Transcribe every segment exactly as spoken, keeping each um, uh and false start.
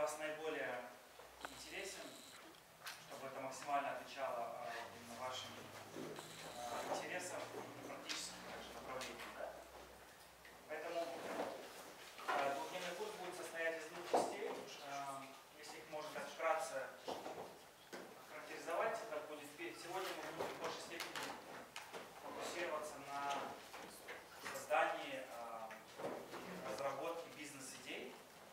вас наиболее интересен, чтобы это максимально отвечало э, именно вашим э, интересам и практическим также направлениям. Да? Поэтому э, двухдневный курс будет состоять из двух частей. Э, если их можно так вкратце характеризовать, это будет сегодня мы будем в большей степени фокусироваться на создании, э, разработке бизнес-идей,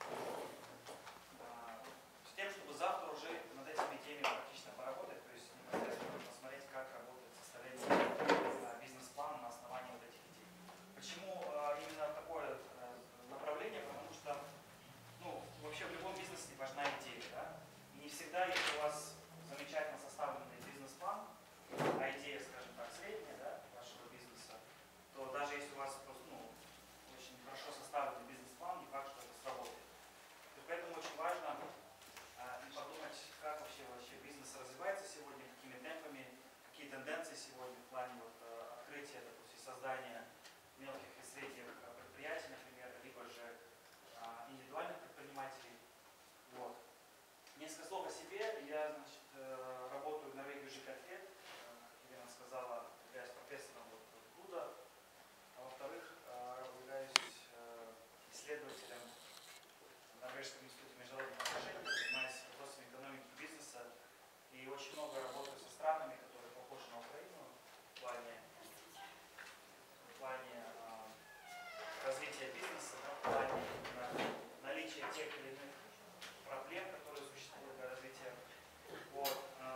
с тем, чтобы завтра уже над этими темами практично поработать, то есть непосредственно посмотреть, как работает составление бизнес-плана на основании вот этих идей. Почему именно такое направление? Потому что ну, вообще в любом бизнесе важна идея. Да? И не всегда, если у вас замечательно составленный бизнес-план, а идея, скажем так, средняя, да, вашего бизнеса, то даже если у вас просто, ну, очень хорошо составленный бизнес-план, не факт, что это сработает. Поэтому очень важно и подумать, как вообще, вообще бизнес развивается сегодня, какими темпами, какие тенденции сегодня в плане вот, открытия, допустим, создания мелких и средних предприятий, например, либо же а, индивидуальных предпринимателей. Вот. Несколько слов о себе. Я значит, работаю в Норвегии уже пять лет. Как Елена сказала, являюсь профессором вот, ГУДа. А во-вторых, являюсь исследователем в Норвежском институте международных отношений, занимаюсь вопросами экономики и бизнеса и очень много работаю со странами, которые похожи на Украину в плане, в плане э, развития бизнеса, да, в плане на, наличия тех или иных проблем, которые существуют для развития. Вот, э,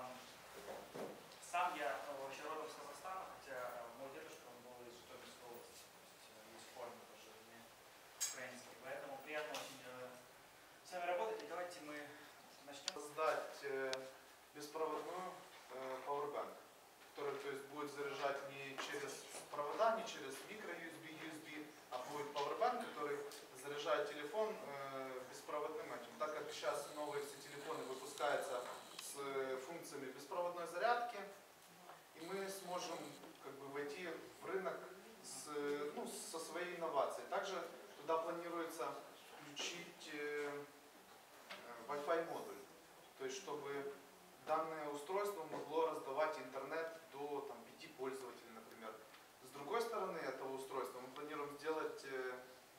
сам я ну, вообще родом с Казахстана, хотя мой дедушка он был из Житомирской области, то есть есть корни тоже не украинские, поэтому приятно очень э, с вами работать, и давайте мы начнем. Создать э, беспроводную э, Powerbank, который то есть, будет заряжать не через провода, не через микро-ю эс би, ю эс би, а будет Powerbank, который заряжает телефон э, беспроводным этим. Так как сейчас новые все телефоны выпускаются с э, функциями беспроводной зарядки, и мы сможем как бы, войти в рынок с, ну, со своей инновацией. Также туда планируется включить э, Wi-Fi модуль, то есть чтобы данное устройство могло раздавать интернет до там, пяти пользователей, например. С другой стороны этого устройства мы планируем сделать э,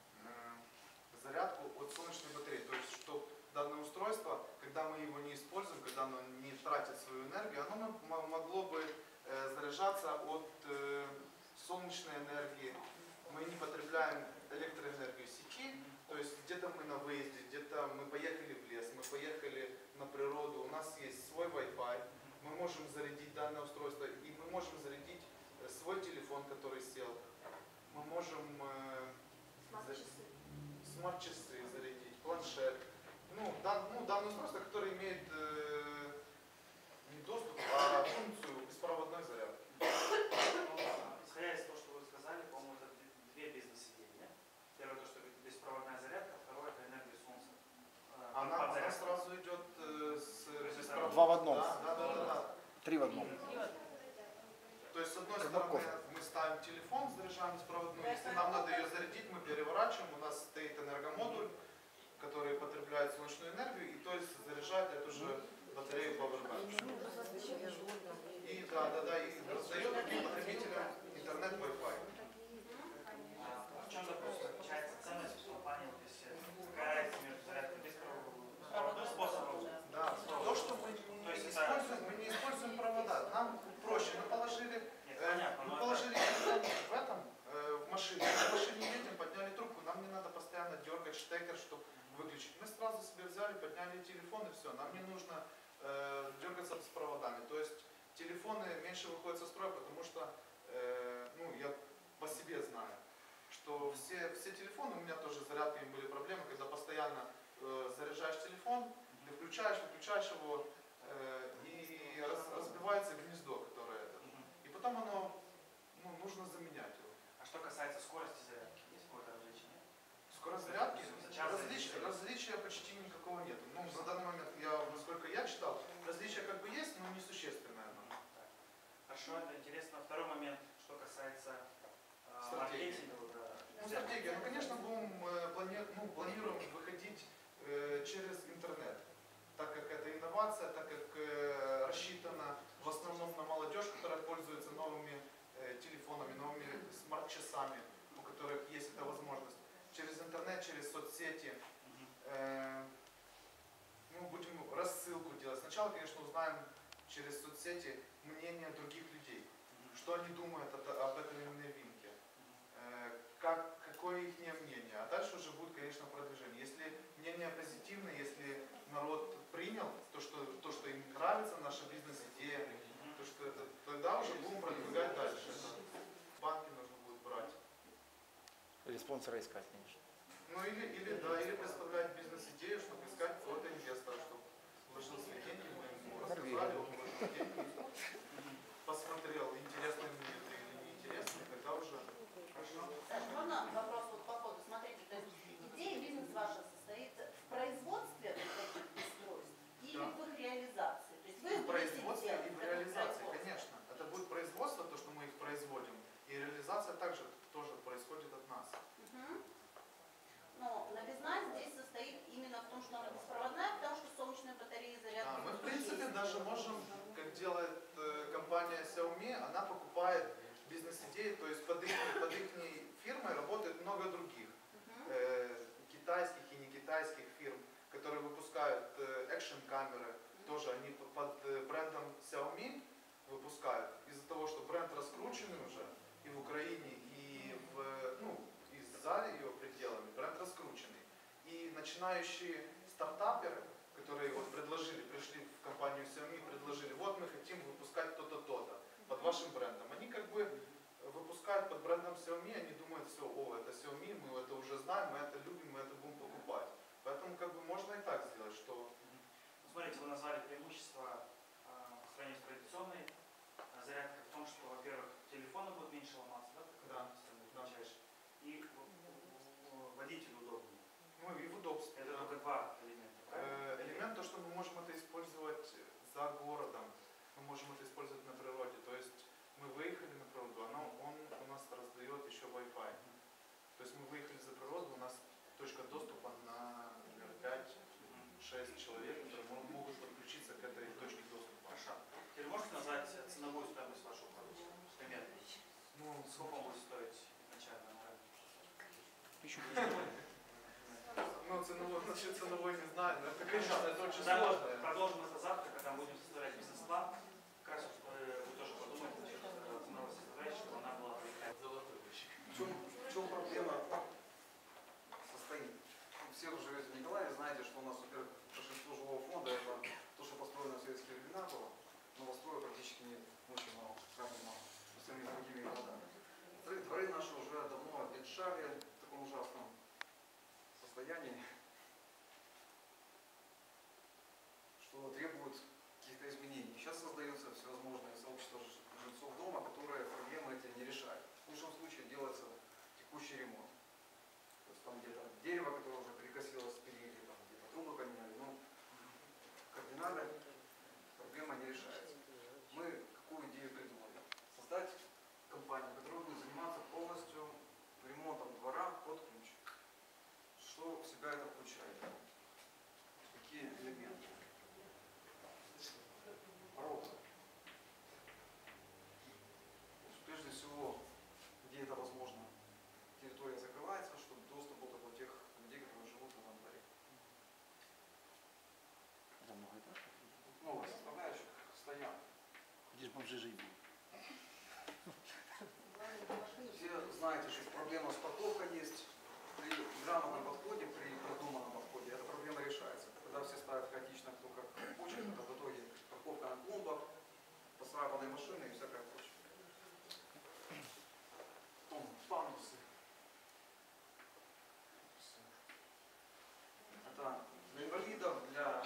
э, зарядку от солнечной батареи, то есть чтобы данное устройство, когда мы его не используем, когда оно не тратит свою энергию, оно могло бы э, заряжаться от э, солнечной энергии. Мы не потребляем электроэнергию сети, то есть где-то мы на выезде, где-то мы поехали в лес, мы поехали на природу, у нас есть свой Wi-Fi, мы можем зарядить данное устройство, и мы можем зарядить свой телефон, который сел, мы можем э, смарт-часы смарт-часы зарядить, планшет, ну, дан, ну данное устройство, которое имеет э, не доступ, а функцию беспроводной зарядки. Исходя из того, что вы сказали, по-моему, это две бизнес-идеи. Нет? Первое, то, что беспроводная зарядка, второе, это энергия солнца. Она, она сразу идет э, с беспроводной. Два в одном. Да, да, да, да, да. Три в одном. То есть, с одной стороны, мы ставим телефон, заряжаем беспроводную. Если нам надо ее зарядить, мы переворачиваем. У нас стоит энергомодуль, который потребляет солнечную энергию, и то есть заряжает эту же батарею Powerbank. И да, да, да, и раздает другим потребителям интернет Wi-Fi. В чем заключается ценность в компании, вот если какая разница между зарядкой беспроводным способом? Да, то, что мы не, есть используем, мы не используем провода. Нам проще, мы положили, Нет, э, понятно, мы но положили телефон в этом, э, в машине. В машине едем, подняли трубку, нам не надо постоянно дергать штекер, чтобы выключить. Мы сразу себе взяли, подняли телефон и все. Нам не нужно э, дергаться с проводами. То есть телефоны меньше выходят со строя, потому что, э, ну, я по себе знаю, что все, все телефоны, у меня тоже с зарядками были проблемы, когда постоянно э, заряжаешь телефон, ты включаешь, выключаешь его, э, и раз, разбивается гнездо, которое это. И потом оно, ну, нужно заменять его. А что касается скорости зарядки, есть какое-то различие? Скорость зарядки? Различия, различия почти никакого нет. Ну, на данный момент, я, насколько я читал, различия как бы есть, но несущественное. Хорошо, это интересно. Второй момент, что касается э, маркетинга. Да. Ну, стратегия. Ну, конечно, будем, э, плани... ну, планируем выходить э, через интернет. коммуникация, так как э, рассчитана в основном на молодежь, которая пользуется новыми э, телефонами, новыми смарт-часами, у которых есть эта возможность. Через интернет, через соцсети э, мы будем рассылку делать. Сначала, конечно, узнаем через соцсети мнение других людей, что они думают об этой новинке, э, как, какое их мнение. А дальше уже будет, конечно, продвижение. Если мнение позитивное, если народ принял то, что, то, что им нравится, наша бизнес-идея, то, что это, тогда уже будем продвигать дальше. Банки нужно будет брать. Или спонсора искать, конечно. Ну или, или, да, или представлять бизнес-идею, чтобы искать какого-то инвестора, чтобы вложил свои деньги, мы ему рассказали, он вложил деньги, посмотрел, интересно мне это или неинтересно, и тогда уже... Саша, можно вопрос вот по ходу? Смотрите, то есть идея бизнес ваша состоит в производстве таких устройств или Да. в их реализации? То есть вы В производстве будете и в делать реализации, производство. конечно. Это будет производство, то, что мы их производим, и реализация также тоже происходит от нас. Мгм. Но новизна здесь состоит именно в том, что она беспроводная, потому что солнечные батареи зарядки. Да, мы в есть. принципе даже можем, как делает э, компания Xiaomi, она покупает бизнес-идеи, то есть под их, под их фирмой работает много других Мгм. э, китайских и не китайских фирм, которые выпускают э, экшн-камеры, тоже они под, под э, брендом Xiaomi выпускают. Из-за того, что бренд раскрученный уже и в Украине, и в, ну, и за ее пределами, бренд раскрученный. И начинающие стартаперы, которые вот предложили, пришли в компанию Xiaomi, предложили, вот мы хотим выпускать то-то, то-то под вашим брендом. Они как бы выпускают под брендом Xiaomi, они думают, все, о, это Xiaomi, мы это уже знаем, мы это любим, мы это будем покупать. Поэтому как бы можно и так сделать, что... Ну, смотрите, вы назвали преимущество э, по сравнению с традиционной э, зарядкой в том, что, во-первых, телефоны будут меньше ломаться, да, как Да, ты да. отмечаешь, и в- в- водителю удобнее. Ну и в удобстве. Это да. только два элемента, правильно? Э, Элемент то, что мы можем это использовать за городом, мы можем это использовать на природе. То есть мы выехали на природу, оно, он у нас раздает еще Wi-Fi. То есть мы выехали за природу, у нас точка доступа на, например, пять-шесть человек, которые мо- могут подключиться к этой точке доступа. Хорошо. Теперь можете назвать ценовую стоимость вашего продукта? Примерно. Ну, Сколько он будет стоить изначально на рынке? Тысячу ну ценовой, насчет ценовой не знаю, но это, конечно, это очень Да, сложно. продолжим это завтра, когда будем составлять бизнес-план. Как раз э, вы тоже подумайте насчет э, ценовой составляющей, чтобы она была золотой. В чем, в чем проблема состоит? Вы все уже живете в Николаеве, знаете, что у нас, во-первых, большинство жилого фонда это то, что построено в советские времена было, новостроя практически нет, очень мало, крайне мало, по сравнению с другими городами. Во-вторых, дворы наши уже давно обветшали в таком ужасном состоянии, что требует каких-то изменений. Сейчас создаются всевозможные сообщества ж- жильцов дома, которые проблемы эти не решают. В лучшем случае делается текущий ремонт. То есть там где-то дерево, которое уже перекосилось впереди, там где-то трубы поменяли, но кардинально проблема не решается. Мы какую идею придумали? Создать компанию, которая будет заниматься полностью ремонтом двора под ключ. Что в себя это включает? Какие элементы? Порода. Прежде всего, где это возможно, территория закрывается, чтобы доступ был только у тех людей, которые живут в этом дворе. Это многоэтажка. Новых составляющих стоянок. Где же бомжи жить будут? Все знаете, что проблема с парковкой есть. При грамотном подходе, при продуманном подходе эта проблема решается. Когда все ставят хаотично, кто как хочет, это в итоге парковка на клумбах, поцарапанные машины и всякое прочее. Потом пандусы. Это для инвалидов, для,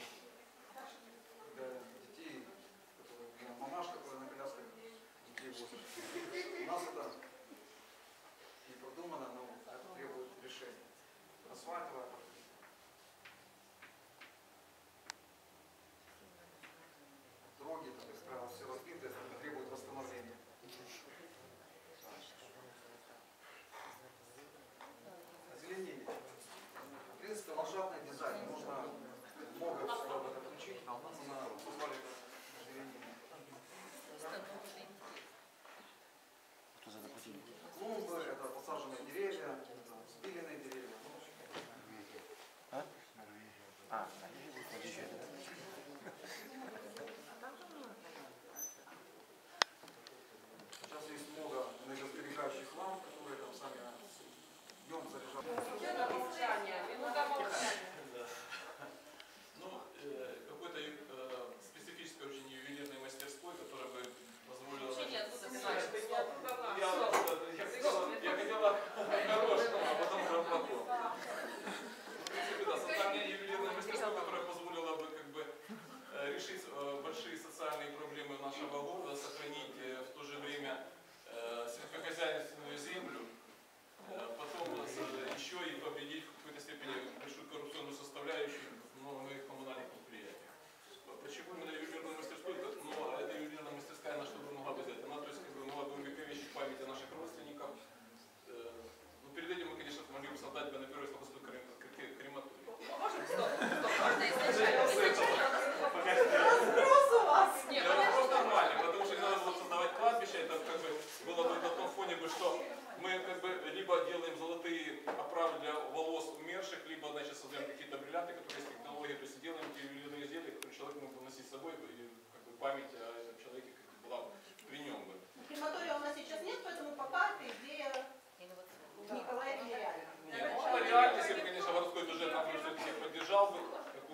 для детей, которые, для мамаш, которые на колясках детей возят. У нас это не продумано, но это требует решения. Асфальтовая покрытие. Дороги, там, как правило, все разбиты, это требует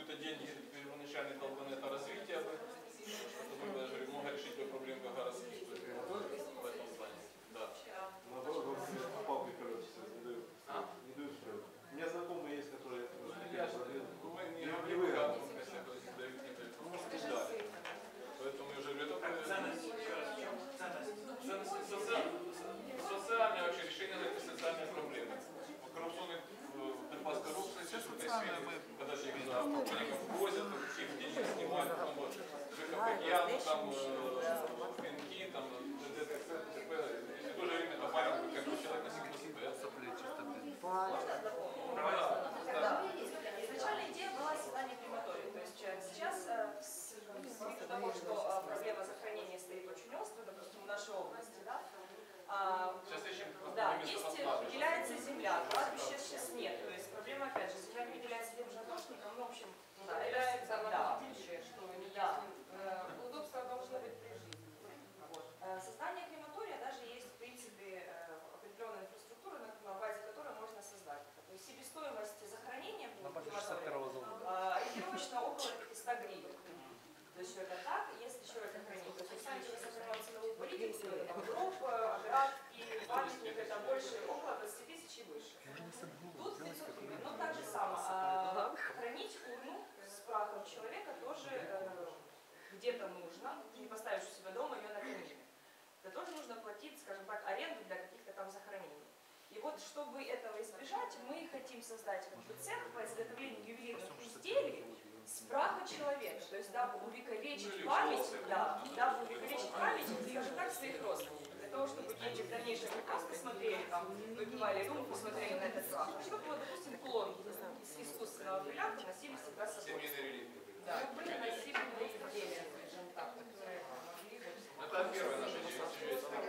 какие-то деньги первоначальный долг на это развитие бы, чтобы даже много решить бы проблем гораздо быстрее. В этом плане. Да. Наоборот, он себе палкой колется, не дают. Не дают вперед. У меня знакомые есть, которые... Я же, мы не адвокаты, если дают не дают. Ну, может, и да. Поэтому я же говорю, это Ценность, еще раз, в чем ценность? ценность социальное, социальное вообще решение этой социальной проблемы. Коррупционный, борьба с коррупцией, Все в этой социальное сфере, мы- когда тебе путников возят, всех деньги снимают, потом вот, ЖКХ, там, пинки, там, ДТП, ДТП, и в то же время это маленький как бы человек на себе Да. Изначально идея была создание крематория. То есть э, сейчас, э, с- ввиду того, что э, проблема захоронения стоит очень остро, допустим, в нашей области, да, а, Сейчас ищем да, место есть, под выделяется земля, кладбища сейчас нет. То есть проблема, опять же, земля не выделяется демжатошникам, ну, в общем, да, это Является да, на будущее, что не да. э, удобства должны быть при жизни. Вот. Э, Создание крематория даже есть, в принципе, э, определенная инфраструктура, на на базе которой можно создать. То есть себестоимость захоронения в крематории э, ориентировочно около пятисот гривен. То есть это так, если человек хранит. То есть вы сами вы сохраняете ценовую политику, там, гроб, оградки, памятник, это больше, около двадцати тысяч и выше. Тут пятьсот гривен. Но так же само. А, хранить урну с прахом человека тоже э, где-то нужно. Ты не поставишь у себя дома ее на камине. Это тоже нужно платить, скажем так, аренду для каких-то там захоронений. И вот, чтобы этого избежать, мы хотим создать как бы цех по изготовлению ювелирных изделий с праха человека. То есть, дабы увековечить память, да, дабы увековечить память, скажем так, своих родственников. Для того, чтобы дети в дальнейшем не просто смотрели, там, выпивали рюмку, смотрели на этот прах, а чтобы, вот, допустим, кулон из искусственного бриллианта носили всегда с собой. семейные реликвии. Да. Любые носибельные изделия, скажем так, которые могли бы... Это первое наше действие.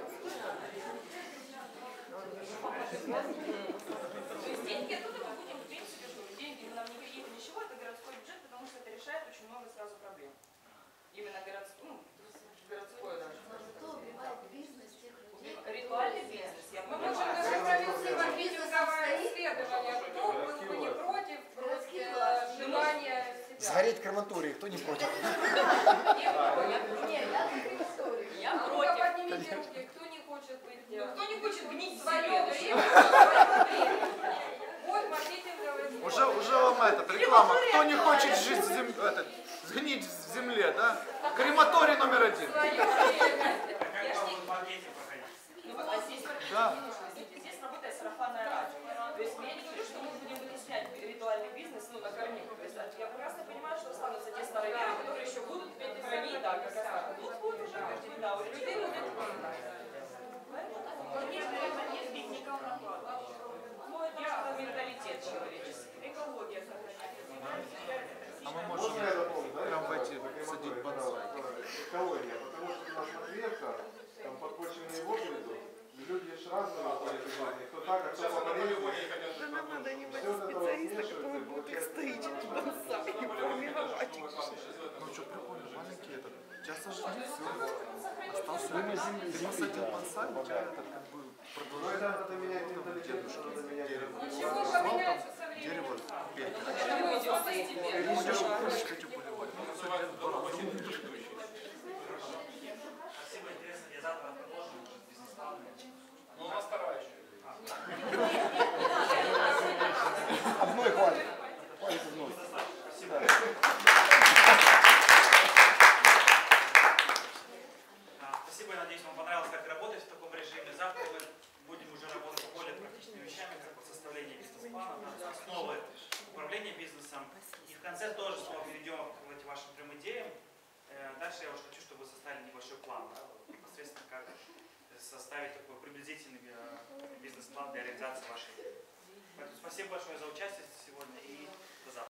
То есть деньги оттуда мы будем, в принципе, что деньги нам не какие-то ничего, это городской бюджет, потому что это решает очень много сразу проблем. Именно городской, ну, городской даже. Кто убивает бизнес тех людей? Ритуальный бизнес. Я Мы понимаю. можем даже провести маркетинговое исследование, кто был бы не против просто желания себя. Сгореть крематорий, кто не против? Не против. Нет, я за историю. Я А ну-ка против. поднимите руки, кто не хочет быть... Ну, кто не хочет гнить свое себе? время, свое время. Вот маркетинговое исследование. Уже, уже вам это, реклама. Кто не хочет жить в зем... это, сгнить в земле, да? Крематорий номер один. Свое время. Я ж не- в маркете проходить. Ну, а здесь маркетинг Да. не нужно. Здесь, здесь работает сарафанное радио. То есть я не говорю, что мы будем вытеснять ритуальный бизнес, ну, на корню. То есть я прекрасно понимаю, что останутся те старые люди, которые еще будут хранить, да, как раз. Тут будет уже, да, у людей будет. Ну, это менталитет человеческий, экология сохраняется. А мы Можно можем я дополню, да? прям в эти садить бонсай. Экология, потому что у нас Матвеевка, там подпочвенные воды идут, и люди ж разные ходят из жизни, кто так, а кто Сейчас это по болезни. по-любому не хотят, чтобы Нам надо нанимать Все вот это вот специалиста, смешивается, который и будет их получается строить, такая бонсай, и формировать их. Ну что, прикольно, маленький этот. Сейчас сожгли, все. Остался посадил бонсай, у тебя это как бы Но продолжение. это надо менять менталитет, надо менять Дерево. Ничего поменяется со Дерево временем. петь. Это мы идем постепенно. Ему не крышечкой поливать. называется домовладение предыдущий. Спасибо, интересно. Я завтра предложу, может, бизнес-план. Ну, у нас вторая еще. Одной хватит. Хватит одной. Спасибо. А, Спасибо, я надеюсь, вам понравилось, как работать в таком режиме. Завтра мы будем уже работать с более практичными вещами, как вот составление бизнес-плана, да, основы управления бизнесом. И в конце тоже снова перейдем к эти вашим трем идеям. Э, Дальше я уже хочу, чтобы вы составили небольшой план, да, вот, непосредственно как составить такой приблизительный э, бизнес-план для реализации вашей идеи. Поэтому спасибо большое за участие сегодня и